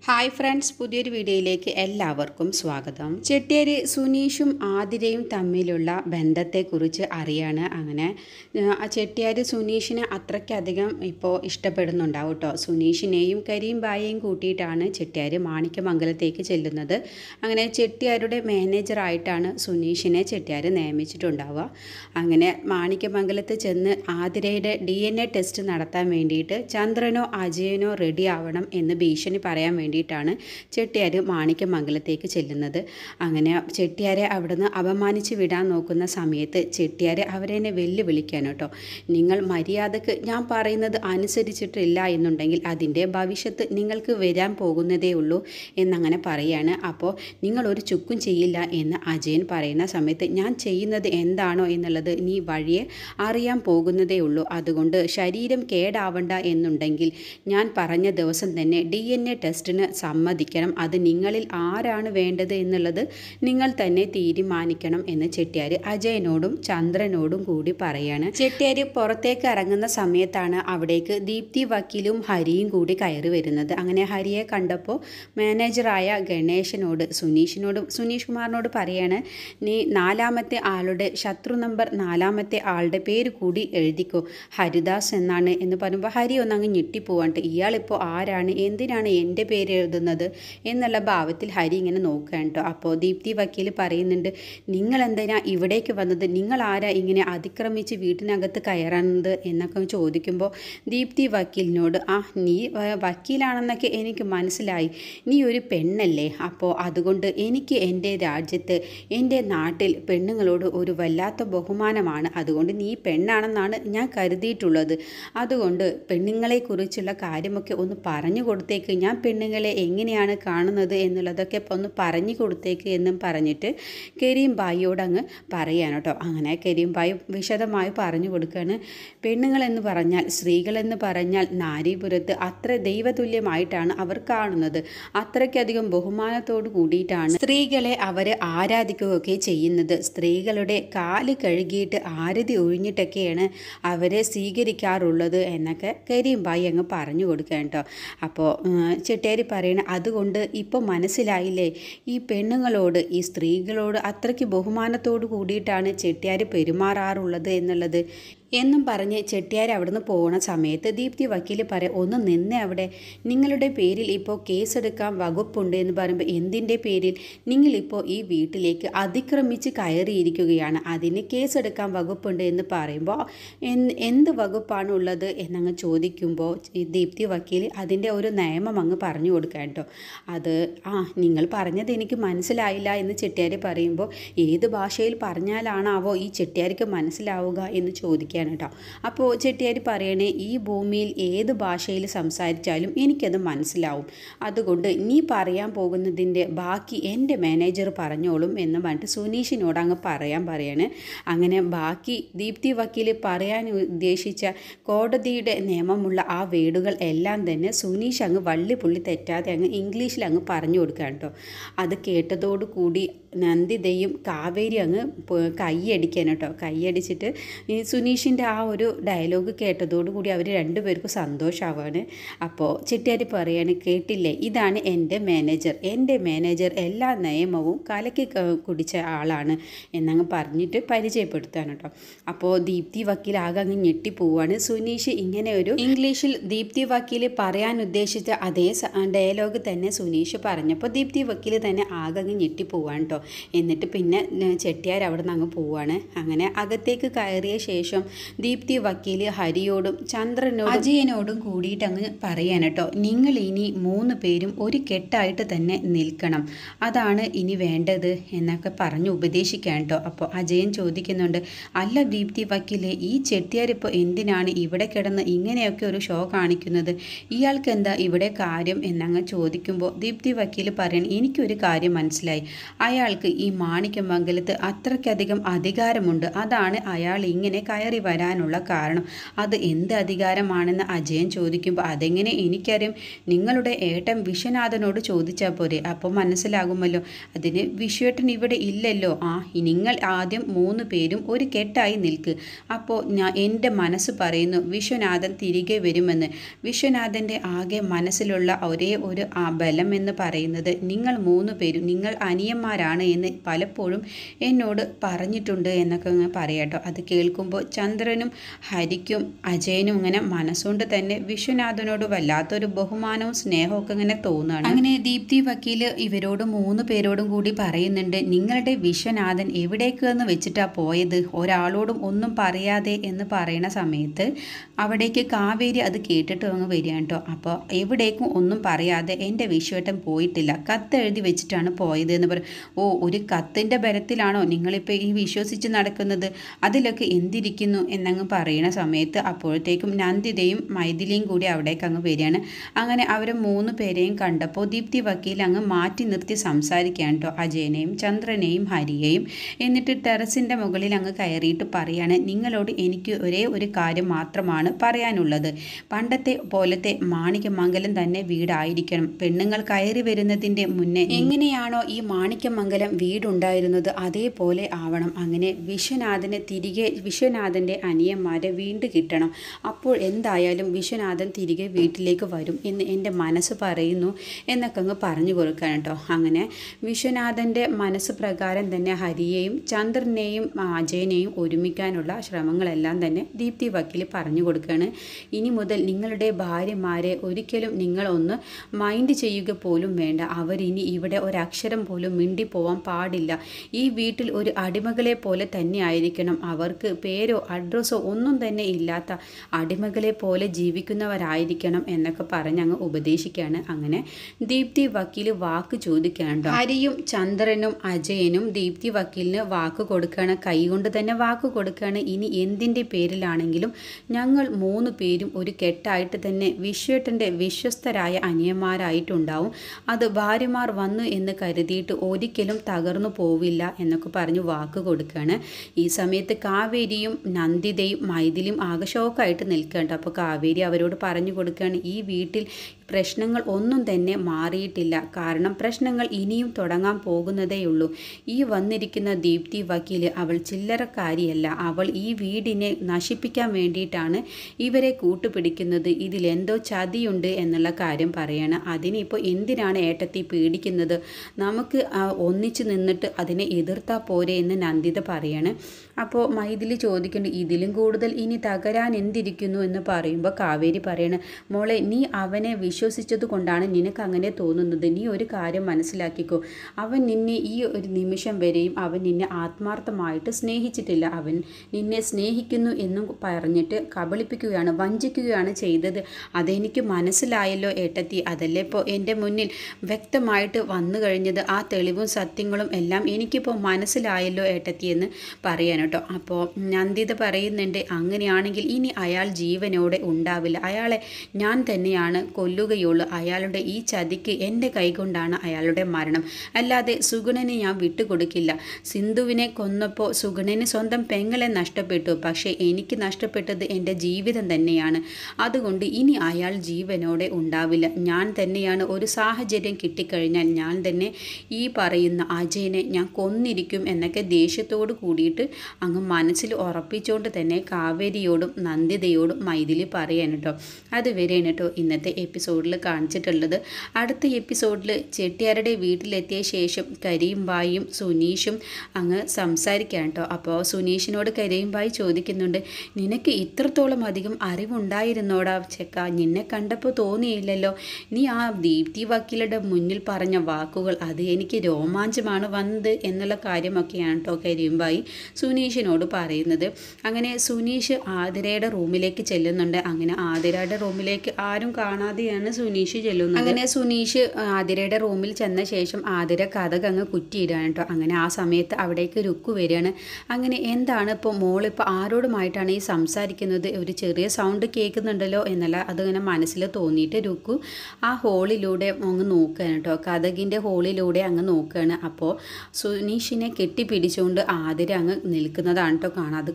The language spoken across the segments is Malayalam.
ഹായ് ഫ്രണ്ട്സ്, പുതിയൊരു വീഡിയോയിലേക്ക് എല്ലാവർക്കും സ്വാഗതം. ചെട്ടിയാർ സുനീഷും ആതിരയും തമ്മിലുള്ള ബന്ധത്തെക്കുറിച്ച് അറിയാണ്. അങ്ങനെ ചെട്ടിയാർ സുനീഷിനെ അത്രയ്ക്കധികം ഇപ്പോൾ ഇഷ്ടപ്പെടുന്നുണ്ടാവും കേട്ടോ. സുനീഷിനെയും കരീം ബായെയും കൂട്ടിയിട്ടാണ് ചെട്ടിയാർ മാണിക്യമംഗലത്തേക്ക് ചെല്ലുന്നത്. അങ്ങനെ ചെട്ടിയാരുടെ മാനേജറായിട്ടാണ് സുനീഷിനെ ചെട്ടിയാർ നിയമിച്ചിട്ടുണ്ടാവുക. അങ്ങനെ മാണിക്യമംഗലത്ത് ചെന്ന് ആതിരയുടെ DNA ടെസ്റ്റ് നടത്താൻ വേണ്ടിയിട്ട് ചന്ദ്രനോ അജയനോ റെഡി ആവണം എന്ന് ഭീഷണി പറയാൻ വേണ്ടിയിട്ടാണ് ചെട്ടിയാർ മാണിക്യമംഗലത്തേക്ക് ചെല്ലുന്നത്. അങ്ങനെ ചെട്ടിയാരെ അവിടുന്ന് അപമാനിച്ച് വിടാൻ നോക്കുന്ന സമയത്ത് ചെട്ടിയാർ അവരെന്നെ വെല്ലുവിളിക്കാൻ കേട്ടോ. നിങ്ങൾ മര്യാദക്ക് ഞാൻ പറയുന്നത് അനുസരിച്ചിട്ടില്ല എന്നുണ്ടെങ്കിൽ അതിൻ്റെ ഭവിഷ്യത്ത് നിങ്ങൾക്ക് വരാൻ പോകുന്നതേ ഉള്ളൂ എന്നങ്ങനെ പറയാണ്. അപ്പോൾ നിങ്ങളൊരു ചുക്കും ചെയ്യില്ല എന്ന് അജയൻ പറയുന്ന സമയത്ത് ഞാൻ ചെയ്യുന്നത് എന്താണോ എന്നുള്ളത് നീ വഴിയെ അറിയാൻ പോകുന്നതേ ഉള്ളൂ. അതുകൊണ്ട് ശരീരം കേടാവണ്ട എന്നുണ്ടെങ്കിൽ ഞാൻ പറഞ്ഞ ദിവസം തന്നെ DNA ടെസ്റ്റിന് സമ്മതിക്കണം. അത് നിങ്ങളിൽ ആരാണ് വേണ്ടത് എന്നുള്ളത് നിങ്ങൾ തന്നെ തീരുമാനിക്കണം എന്ന് ചെട്ടിയാർ അജയനോടും ചന്ദ്രനോടും കൂടി പറയാണ്. ചെട്ടിയാർ പുറത്തേക്ക് ഇറങ്ങുന്ന സമയത്താണ് അവിടേക്ക് ദീപ്തി വക്കീലും ഹരിയും കൂടി കയറി വരുന്നത്. അങ്ങനെ ഹരിയെ കണ്ടപ്പോൾ മാനേജറായ ഗണേശനോട് സുനീഷ് കുമാറിനോട് പറയാണ്, നീ നാലാമത്തെ ആളുടെ ശത്രു നമ്പർ 4-ാമത്തെ ആളുടെ പേര് കൂടി എഴുതിക്കോ, ഹരിദാസ് എന്നാണ് എന്ന് പറയുമ്പോൾ ഹരി ഒന്നങ്ങ് ഞെട്ടിപ്പോവാണ്ട്. ഇയാളിപ്പോൾ ആരാണ്, എന്തിനാണ് എൻ്റെ പേര് എഴുതുന്നത് എന്നുള്ള ഭാവത്തിൽ ഹരി ഇങ്ങനെ നോക്കുകയാണ് കേട്ടോ. അപ്പോൾ ദീപ്തി വക്കീൽ പറയുന്നുണ്ട്, നിങ്ങൾ എന്തിനാ ഇവിടേക്ക് വന്നത്, നിങ്ങൾ ആരാ ഇങ്ങനെ അതിക്രമിച്ച് വീട്ടിനകത്ത് കയറുന്നത് എന്നൊക്കെ ചോദിക്കുമ്പോൾ ദീപ്തി വക്കീലിനോട് നീ വക്കീലാണെന്നൊക്കെ എനിക്ക് മനസ്സിലായി, നീ ഒരു പെണ്ണല്ലേ, അപ്പോൾ അതുകൊണ്ട് എനിക്ക് എൻ്റെ രാജ്യത്ത് എൻ്റെ നാട്ടിൽ പെണ്ണുങ്ങളോട് ഒരു വല്ലാത്ത ബഹുമാനമാണ്, അതുകൊണ്ട് നീ പെണ്ണാണെന്നാണ് ഞാൻ കരുതിയിട്ടുള്ളത്, അതുകൊണ്ട് പെണ്ണുങ്ങളെക്കുറിച്ചുള്ള കാര്യമൊക്കെ ഒന്ന് പറഞ്ഞു കൊടുത്തേക്ക്, ഞാൻ പെണ്ണുങ്ങളെ എങ്ങനെയാണ് കാണുന്നത് എന്നുള്ളതൊക്കെ ഒന്ന് പറഞ്ഞു കൊടുത്തേക്ക് എന്നും പറഞ്ഞിട്ട് കരീം ബായിയോട് അങ്ങ് പറയാണ് കേട്ടോ. അങ്ങനെ കരീം ബായി വിശദമായി പറഞ്ഞു കൊടുക്കുകയാണ്. പെണ്ണുങ്ങളെന്ന് പറഞ്ഞാൽ, സ്ത്രീകളെന്ന് പറഞ്ഞാൽ നാരീപുരത്ത് അത്ര ദൈവതുല്യമായിട്ടാണ് അവർ കാണുന്നത്, അത്രയ്ക്കധികം ബഹുമാനത്തോട് കൂടിയിട്ടാണ് സ്ത്രീകളെ അവർ ആരാധിക്കുകയൊക്കെ ചെയ്യുന്നത്, സ്ത്രീകളുടെ കാല് കഴുകിയിട്ട് ആരതി ഒഴിഞ്ഞിട്ടൊക്കെയാണ് അവരെ സ്വീകരിക്കാറുള്ളത് എന്നൊക്കെ കരീം ബായി അങ്ങ് പറഞ്ഞു കൊടുക്കുക കേട്ടോ. അപ്പോൾ ചെട്ടിയാർ പറയണ, അതുകൊണ്ട് ഇപ്പോൾ മനസ്സിലായില്ലേ ഈ പെണ്ണുങ്ങളോട്, ഈ സ്ത്രീകളോട് അത്രയ്ക്ക് ബഹുമാനത്തോട് കൂടിയിട്ടാണ് ചെട്ടിയാർ പെരുമാറാറുള്ളത് എന്നുള്ളത് എന്നും പറഞ്ഞ് ചെട്ടിയാർ അവിടുന്ന് പോകുന്ന സമയത്ത് ദീപ്തി വക്കീൽ പറയും, ഒന്ന് നിന്നേ അവിടെ, നിങ്ങളുടെ പേരിൽ ഇപ്പോൾ കേസെടുക്കാൻ വകുപ്പുണ്ട് എന്ന് പറയുമ്പോൾ എന്തിൻ്റെ പേരിൽ, നിങ്ങളിപ്പോൾ ഈ വീട്ടിലേക്ക് അതിക്രമിച്ച് കയറിയിരിക്കുകയാണ്, അതിന് കേസെടുക്കാൻ വകുപ്പുണ്ട് എന്ന് പറയുമ്പോൾ എന്ത് വകുപ്പാണ് ഉള്ളത് എന്നങ്ങ് ചോദിക്കുമ്പോൾ ദീപ്തി വക്കീൽ അതിൻ്റെ ഒരു നിയമം അങ്ങ് പറഞ്ഞു കൊടുക്കാൻ കേട്ടോ. അത് നിങ്ങൾ പറഞ്ഞത് എനിക്ക് മനസ്സിലായില്ല എന്ന് ചെട്ടിയാർ പറയുമ്പോൾ ഏത് ഭാഷയിൽ പറഞ്ഞാലാണാവോ ഈ ചെട്ടിയാർക്ക് മനസ്സിലാവുക എന്ന് ചോദിക്കുക കേട്ടോ. അപ്പോൾ ചെട്ടിയാർ പറയണേ, ഈ ഭൂമിയിൽ ഏത് ഭാഷയിൽ സംസാരിച്ചാലും എനിക്കത് മനസ്സിലാവും, അതുകൊണ്ട് നീ പറയാൻ പോകുന്നതിൻ്റെ ബാക്കി എൻ്റെ മാനേജർ പറഞ്ഞോളും എന്ന് പറഞ്ഞിട്ട് സുനീഷിനോട് അങ്ങ് പറയാണ്. അങ്ങനെ ബാക്കി ദീപ്തി വക്കീൽ പറയാൻ ഉദ്ദേശിച്ച കോടതിയുടെ നിയമമുള്ള ആ വേടുകൾ എല്ലാം തന്നെ സുനീഷ് അങ്ങ് വള്ളിപുള്ളി തെറ്റാതെ അങ്ങ് ഇംഗ്ലീഷിൽ അങ്ങ് പറഞ്ഞു കൊടുക്കുക കേട്ടോ. അത് കേട്ടതോടുകൂടി നന്ദിതയും കാവേരി അങ്ങ് കൈയടിക്കാൻ കേട്ടോ. കൈയടിച്ചിട്ട് ഈ സുനീഷിൻ്റെ ആ ഒരു ഡയലോഗ് കേട്ടതോടുകൂടി അവർ രണ്ടുപേർക്കും സന്തോഷമാവാണ്. അപ്പോൾ ചെട്ടിയാർ പറയാണ്, കേട്ടില്ലേ, ഇതാണ് എൻ്റെ മാനേജർ എല്ലാ നിയമവും കലക്കി കുടിച്ച ആളാണ് എന്നങ്ങ് പറഞ്ഞിട്ട് പരിചയപ്പെടുത്താണ് കേട്ടോ. അപ്പോൾ ദീപ്തി വക്കീൽ ആകെ അങ്ങ് ഞെട്ടിപ്പോവാണ്. സുനീഷ് ഇങ്ങനെ ഒരു ഇംഗ്ലീഷിൽ ദീപ്തി വക്കീൽ പറയാൻ ഉദ്ദേശിച്ച അതേ ഡയലോഗ് തന്നെ സുനീഷ് പറഞ്ഞപ്പോൾ ദീപ്തി വക്കീൽ തന്നെ ആകെ അങ്ങ് ഞെട്ടിപ്പോവാണ് കേട്ടോ. എന്നിട്ട് പിന്നെ ചെട്ടിയാർ അവിടെ നിന്ന് അങ്ങ് പോവാണ്. അങ്ങനെ അകത്തേക്ക് കയറിയ ശേഷം ദീപ്തി വക്കീൽ ഹരിയോടും ചന്ദ്രനോടും അജയനോടും കൂടിയിട്ട് അങ്ങ് പറയാൻ കേട്ടോ, നിങ്ങൾ ഇനി 3 പേരും ഒരു കെട്ടായിട്ട് തന്നെ നിൽക്കണം, അതാണ് ഇനി വേണ്ടത് എന്നൊക്കെ പറഞ്ഞ് ഉപദേശിക്കാൻ കേട്ടോ. അപ്പോൾ അജയൻ ചോദിക്കുന്നുണ്ട്, അല്ല ദീപ്തി വക്കീലെ, ഈ ചെട്ടിയാർ ഇപ്പോൾ എന്തിനാണ് ഇവിടെ കിടന്ന് ഇങ്ങനെയൊക്കെ ഒരു ഷോ കാണിക്കുന്നത്, ഇയാൾക്ക് എന്താ ഇവിടെ കാര്യം എന്നങ്ങ് ചോദിക്കുമ്പോൾ ദീപ്തി വക്കീൽ പറയണം, എനിക്കൊരു കാര്യം മനസ്സിലായി, അയാൾക്ക് ഈ മാണിക്യമംഗലത്ത് അത്രയ്ക്കധികം അധികാരമുണ്ട്, അതാണ് അയാൾ ഇങ്ങനെ കയറി വരാനുള്ള കാരണം? അത് എന്ത് അധികാരമാണെന്ന് അജയൻ ചോദിക്കുമ്പോൾ അതെങ്ങനെ എനിക്കറിയാം, നിങ്ങളുടെ ഏട്ടൻ വിശ്വനാഥനോട് ചോദിച്ചാൽ പോരെ, അപ്പോൾ മനസ്സിലാകുമല്ലോ. അതിന് വിശ്വേട്ടൻ ഇവിടെ ഇല്ലല്ലോ. നിങ്ങൾ ആദ്യം 3 പേരും ഒരു കെട്ടായി നിൽക്ക്. അപ്പോൾ എൻ്റെ മനസ്സ് പറയുന്നു വിശ്വനാഥൻ തിരികെ വരുമെന്ന്. വിശ്വനാഥൻ്റെ ആകെ മനസ്സിലുള്ള ഒരേ ഒരു ബലം എന്ന് പറയുന്നത് നിങ്ങൾ 3 പേരും നിങ്ങൾ അനിയന്മാരാണ് എന്ന് പലപ്പോഴും എന്നോട് പറഞ്ഞിട്ടുണ്ട് എന്നൊക്കെ ഇങ്ങനെ പറയാട്ടോ. അത് കേൾക്കുമ്പോൾ ചന്ദ്രനും ഹരിക്കും അജയനും ഇങ്ങനെ മനസ്സുകൊണ്ട് തന്നെ വിശ്വനാഥനോട് വല്ലാത്തൊരു ബഹുമാനവും സ്നേഹവും ഒക്കെ ഇങ്ങനെ തോന്നുകയാണ്. അങ്ങനെ ദീപ്തി വക്കീൽ ഇവരോട് 3 പേരോടും കൂടി പറയുന്നുണ്ട്, നിങ്ങളുടെ വിശ്വനാഥൻ എവിടേക്ക് എന്ന് വെച്ചിട്ടാ പോയത്, ഒരാളോടും ഒന്നും പറയാതെ എന്ന് പറയുന്ന സമയത്ത് അവിടേക്ക് കാവേരി അത് കേട്ടിട്ട് അങ്ങ് വരികയാണ് കേട്ടോ. അപ്പോൾ എവിടേക്കും ഒന്നും പറയാതെ എൻ്റെ വിശ്വേട്ടൻ പോയിട്ടില്ല, കത്തെഴുതി വെച്ചിട്ടാണ് പോയത് എന്ന് പറയും. ഓ, ഒരു കത്തിൻ്റെ ബലത്തിലാണോ നിങ്ങളിപ്പോൾ ഈ വിശ്വസിച്ച് നടക്കുന്നത്, അതിലൊക്കെ എന്തിരിക്കുന്നു എന്നങ്ങ് പറയുന്ന സമയത്ത് അപ്പോഴത്തേക്കും നന്ദിതയും മൈഥിലിയും കൂടി അവിടേക്ക് അങ്ങ് വരികയാണ്. അങ്ങനെ അവർ 3 പേരെയും കണ്ടപ്പോൾ ദീപ്തി വക്കീൽ അങ്ങ് മാറ്റി നിർത്തി സംസാരിക്കുകയാണ് കേട്ടോ, അജയനെയും ചന്ദ്രനെയും ഹരിയെയും. എന്നിട്ട് ടെറസിൻ്റെ മുകളിൽ അങ്ങ് കയറിയിട്ട് പറയാണ്, നിങ്ങളോട് എനിക്ക് ഒരേ ഒരു കാര്യം മാത്രമാണ് പറയാനുള്ളത്. പണ്ടത്തെ പോലത്തെ മാണിക്യമംഗലം തന്നെ വീടായിരിക്കണം. പെണ്ണുങ്ങൾ കയറി വരുന്നതിൻ്റെ മുന്നേ എങ്ങനെയാണോ ഈ മാണിക്യമംഗലം വീടുണ്ടായിരുന്നത് അതേപോലെ ആവണം. അങ്ങനെ വിശ്വനാഥന് തിരികെ വിശ്വനാഥൻ്റെ അനിയന്മാരെ വീണ്ടും കിട്ടണം. അപ്പോൾ എന്തായാലും വിശ്വനാഥൻ തിരികെ വീട്ടിലേക്ക് വരും എന്ന് എൻ്റെ മനസ്സ് പറയുന്നു എന്നൊക്കെ അങ്ങ് പറഞ്ഞു കൊടുക്കാൻ കേട്ടോ. അങ്ങനെ വിശ്വനാഥൻ്റെ മനസ്സ് പ്രകാരം തന്നെ ഹരിയെയും ചന്ദ്രനെയും അജയനെയും ഒരുമിക്കാനുള്ള ശ്രമങ്ങളെല്ലാം തന്നെ ദീപ്തി വക്കീൽ പറഞ്ഞു കൊടുക്കുകയാണ്. ഇനി മുതൽ നിങ്ങളുടെ ഭാര്യമാരെ ഒരിക്കലും നിങ്ങളൊന്ന് മൈൻഡ് ചെയ്യുക പോലും വേണ്ട. അവരിനി ഇവിടെ ഒരക്ഷരം പോലും മിണ്ടിപ്പോവാൻ പാടില്ല. ഈ വീട്ടിൽ ഒരു അടിമകളെ പോലെ തന്നെ ആയിരിക്കണം. അവർക്ക് പേരോ അഡ്രസ്സോ ഒന്നും തന്നെ ഇല്ലാത്ത അടിമകളെ പോലെ ജീവിക്കുന്നവരായിരിക്കണം എന്നൊക്കെ പറഞ്ഞ് അങ്ങ് ഉപദേശിക്കുകയാണ്. അങ്ങനെ ദീപ്തി വക്കീൽ വാക്ക് ചോദിക്കാണ്ടോ. ഹരിയും ചന്ദ്രനും അജയനും ദീപ്തി വക്കീലിന് വാക്ക് കൊടുക്കുകയാണ്, കൈകൊണ്ട് തന്നെ വാക്ക് കൊടുക്കുകയാണ്. ഇനി എന്തിൻ്റെ പേരിലാണെങ്കിലും ഞങ്ങൾ 3 പേരും ഒരു കെട്ടായിട്ട് തന്നെ വിശ്വേട്ടൻ്റെ വിശ്വസ്തരായ അനിയന്മാരായിട്ടുണ്ടാവും. അത് ഭാര്യമാർ വന്നു എന്ന് കരുതിയിട്ട് ഒരിക്കലും തകർന്നു പോവില്ല എന്നൊക്കെ പറഞ്ഞ് വാക്ക് കൊടുക്കുകയാണ്. ഈ സമയത്ത് കാവേരിയും നന്ദിതയും മൈഥിലിയും ആകെ ഷോക്കായിട്ട് നിൽക്കുകയുണ്ട്. അപ്പോൾ കാവേരി അവരോട് പറഞ്ഞു കൊടുക്കുകയാണ്, ഈ വീട്ടിൽ പ്രശ്നങ്ങൾ ഒന്നും തന്നെ മാറിയിട്ടില്ല. കാരണം പ്രശ്നങ്ങൾ ഇനിയും തുടങ്ങാൻ പോകുന്നതേയുള്ളൂ. ഈ വന്നിരിക്കുന്ന ദീപ്തി വക്കീൽ അവൾ ചില്ലറക്കാരിയല്ല. അവൾ ഈ വീടിനെ നശിപ്പിക്കാൻ വേണ്ടിയിട്ടാണ് ഇവരെ കൂട്ടുപിടിക്കുന്നത്. ഇതിലെന്തോ ചതിയുണ്ട് എന്നുള്ള കാര്യം പറയാണ്. അതിനിപ്പോൾ എന്തിനാണ് ഏട്ടത്തി പേടിക്കുന്നത്, നമുക്ക് ഒന്നിച്ച് നിന്നിട്ട് അതിനെ എതിർത്താൽ പോരെ എന്ന് നന്ദിത പറയാണ്. അപ്പോൾ മൈഥിലി ചോദിക്കുന്നുണ്ട്, ഇതിലും കൂടുതൽ ഇനി തകരാൻ എന്തിരിക്കുന്നു എന്ന് പറയുമ്പോൾ കാവേരി പറയാണ്, മോളെ നീ അവനെ വിശ്വസിച്ചത് കൊണ്ടാണ് നിനക്ക് അങ്ങനെ തോന്നുന്നത്. നീ ഒരു കാര്യം മനസ്സിലാക്കിക്കോ, അവൻ നിന്നെ ഈ ഒരു നിമിഷം വരെയും അവൻ നിന്നെ ആത്മാർത്ഥമായിട്ട് സ്നേഹിച്ചിട്ടില്ല. അവൻ നിന്നെ സ്നേഹിക്കുന്നു എന്നും പറഞ്ഞിട്ട് കബളിപ്പിക്കുകയാണ്, വഞ്ചിക്കുകയാണ് ചെയ്തത്. അതെനിക്ക് മനസ്സിലായല്ലോ ഏട്ടത്തി. അതല്ലേ ഇപ്പോൾ എൻ്റെ മുന്നിൽ വ്യക്തമായിട്ട് വന്നു കഴിഞ്ഞത്. ആ തെളിവും സത്യങ്ങളും എല്ലാം എനിക്കിപ്പോൾ മനസ്സിലായല്ലോ ഏട്ടത്തി എന്ന് പറയാൻ കേട്ടോ. അപ്പോൾ നന്ദിത പറയുന്നുണ്ട്, അങ്ങനെയാണെങ്കിൽ ഇനി അയാൾ ജീവനോടെ ഉണ്ടാവില്ല. അയാളെ ഞാൻ തന്നെയാണ് കൊല്ലുകയുള്ളൂ. അയാളുടെ ഈ ചതിക്ക് എൻ്റെ കൈകൊണ്ടാണ് അയാളുടെ മരണം, അല്ലാതെ സുഗുണനെ ഞാൻ വിട്ടുകൊടുക്കില്ല. സിന്ധുവിനെ കൊന്നപ്പോൾ സുഗുണന് സ്വന്തം പെങ്ങളെ നഷ്ടപ്പെട്ടു, പക്ഷേ എനിക്ക് നഷ്ടപ്പെട്ടത് എൻ്റെ ജീവിതം തന്നെയാണ്. അതുകൊണ്ട് ഇനി അയാൾ ജീവനോടെ ഉണ്ടാവില്ല. ഞാൻ തന്നെയാണ്, ഒരു സാഹചര്യം കിട്ടിക്കഴിഞ്ഞാൽ ഞാൻ തന്നെ ഈ പറയുന്ന അജയനെ ഞാൻ കൊന്നിരിക്കും എന്നൊക്കെ ദേഷ്യത്തോട് കൂടിയിട്ട് അങ്ങ് മനസ്സിൽ ഉറപ്പിച്ചുകൊണ്ട് തന്നെ കാവേരിയോടും നന്ദിതയോടും മൈഥിലി പറയാൻ കേട്ടോ. അതുവരെയാണ് കേട്ടോ ഇന്നത്തെ എപ്പിസോഡിൽ കാണിച്ചിട്ടുള്ളത്. അടുത്ത എപ്പിസോഡിൽ ചെട്ടിയാരുടെ വീട്ടിലെത്തിയ ശേഷം കരീംബായും സുനീഷും അങ്ങ് സംസാരിക്കാൻ കേട്ടോ. അപ്പോൾ സുനീഷിനോട് കരീംബായി ചോദിക്കുന്നുണ്ട്, നിനക്ക് ഇത്രത്തോളം അധികം അറിവുണ്ടായിരുന്നോടാ ചെക്ക, നിന്നെ കണ്ടപ്പോൾ തോന്നിയില്ലല്ലോ. നീ ആ ദീപ്തി വക്കീലുടെ മുന്നിൽ പറഞ്ഞ വാക്കുകൾ അത് എനിക്ക് രോമാഞ്ചമാണ് വന്നത് എന്നുള്ള കാര്യമൊക്കെയാണ് കേട്ടോ കരീംബായി സുനീഷിനോട് പറയുന്നത്. അങ്ങനെ സുനീഷ് ആതിരയുടെ റൂമിലേക്ക് ചെല്ലുന്നുണ്ട്. അങ്ങനെ ആതിരയുടെ റൂമിലേക്ക് ആരും കാണാതെയാണ് സുനീഷ് ചെല്ലുന്നത്. അങ്ങനെ സുനീഷ് ആതിരയുടെ റൂമിൽ ചെന്ന ശേഷം ആതിര കഥക് അങ്ങ് കുറ്റിയിടാണ് കേട്ടോ. അങ്ങനെ ആ സമയത്ത് അവിടേക്ക് രുക്കു വരികയാണ്. അങ്ങനെ എന്താണ് ഇപ്പോൾ മോളിപ്പോൾ ആരോടുമായിട്ടാണ് ഈ സംസാരിക്കുന്നത്, ഒരു ചെറിയ സൗണ്ട് കേൾക്കുന്നുണ്ടല്ലോ എന്നല്ല അതിങ്ങനെ മനസ്സിൽ തോന്നിയിട്ട് രുക്കു ആ ഹോളിലൂടെ അങ്ങ് നോക്കുകയാണ് കേട്ടോ. കഥകിൻ്റെ ഹോളിലൂടെ അങ്ങ് നോക്കുകയാണ്. അപ്പോൾ സുനീഷിനെ കെട്ടിപ്പിടിച്ചുകൊണ്ട് ആതിര അങ്ങ് നിൽക്കുന്നതാണ് കേട്ടോ കാണാം. അത് കാണുമ്പോൾ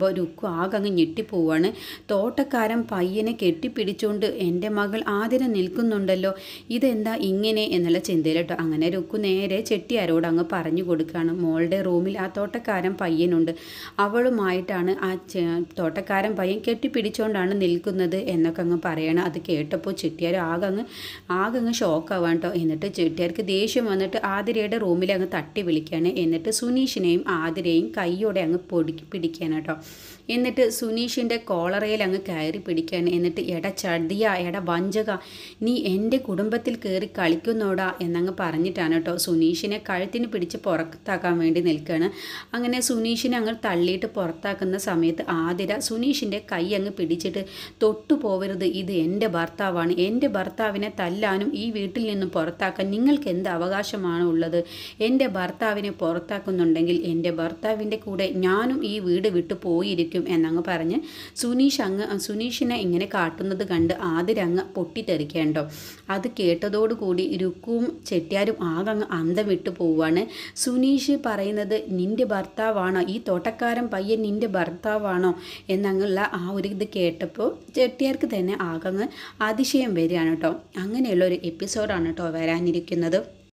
കാണുമ്പോൾ രുക്കു ആകെ അങ്ങ് ഞെട്ടിപ്പോവാണ്. തോട്ടക്കാരൻ പയ്യനെ കെട്ടിപ്പിടിച്ചുകൊണ്ട് എൻ്റെ മകൾ ആതിര നിൽക്കുന്നുണ്ടല്ലോ, ഇതെന്താ ഇങ്ങനെ എന്നുള്ള ചിന്തയിലോട്ടോ. അങ്ങനെ രുക്കു നേരെ ചെട്ടിയാരോട് അങ്ങ് പറഞ്ഞു കൊടുക്കുകയാണ്, മോളുടെ റൂമിൽ ആ തോട്ടക്കാരൻ പയ്യനുണ്ട്, അവളുമായിട്ടാണ് ആ തോട്ടക്കാരൻ പയ്യൻ കെട്ടിപ്പിടിച്ചുകൊണ്ടാണ് നിൽക്കുന്നത് എന്നൊക്കെ അങ്ങ് പറയണം. അത് കേട്ടപ്പോൾ ചെട്ടിയാർ ആകെ അങ്ങ് ഷോക്കാവാൻ കേട്ടോ. എന്നിട്ട് ചെട്ടിയാർക്ക് ദേഷ്യം വന്നിട്ട് ആതിരയുടെ റൂമിൽ അങ്ങ് തട്ടി വിളിക്കുകയാണ്. എന്നിട്ട് സുനീഷിനെയും ആതിരയും കൈയോടെ അങ്ങ് പിടിക്കാൻ കേട്ടോ. എന്നിട്ട് സുനീഷിൻ്റെ കോളറയിൽ അങ്ങ് കയറി പിടിക്കുകയാണ്. എന്നിട്ട് എട ചതിയ, എട വഞ്ചക, നീ എൻ്റെ കുടുംബത്തിൽ കയറി കളിക്കുന്നോടാ എന്നങ്ങ് പറഞ്ഞിട്ടാണ് കേട്ടോ സുനീഷിനെ കഴുത്തിന് പിടിച്ച് പുറത്താക്കാൻ വേണ്ടി നിൽക്കുകയാണ്. അങ്ങനെ സുനീഷിനെ അങ്ങ് തള്ളിയിട്ട് പുറത്താക്കുന്ന സമയത്ത് ആതിര സുനീഷിൻ്റെ കൈ അങ്ങ് പിടിച്ചിട്ട്, തൊട്ടു പോവരുത്, ഇത് എൻ്റെ ഭർത്താവാണ്, എൻ്റെ ഭർത്താവിനെ തല്ലാനും ഈ വീട്ടിൽ നിന്നും പുറത്താക്കാൻ നിങ്ങൾക്ക് എന്ത് അവകാശമാണ് ഉള്ളത്? എൻ്റെ ഭർത്താവിനെ പുറത്താക്കുന്നുണ്ടെങ്കിൽ എൻ്റെ ഭർത്താവിൻ്റെ കൂടെ ഞാനും ഈ വീട് വിട്ടു പോയിരിക്കും എന്നങ്ങ് പറഞ്ഞ് സുനീഷിനെ ഇങ്ങനെ കാട്ടുന്നത് കണ്ട് ആതിര അങ്ങ് പൊട്ടിത്തെറിക്കേണ്ടോ. അത് കേട്ടതോടുകൂടി രുക്കുവും ചെട്ടിയാരും ആകെ അങ്ങ് അന്തം വിട്ടു പോവാണ്. സുനീഷ് പറയുന്നത് നിൻ്റെ ഭർത്താവാണോ, ഈ തോട്ടക്കാരൻ പയ്യൻ നിൻ്റെ ഭർത്താവാണോ എന്നങ്ങുള്ള ആ ഒരു ഇത് കേട്ടപ്പോൾ ചെട്ടിയാർക്ക് തന്നെ ആകെ അങ്ങ് അതിശയം വരികയാണ് കേട്ടോ. അങ്ങനെയുള്ള ഒരു എപ്പിസോഡാണ് കേട്ടോ വരാനിരിക്കുന്നത്.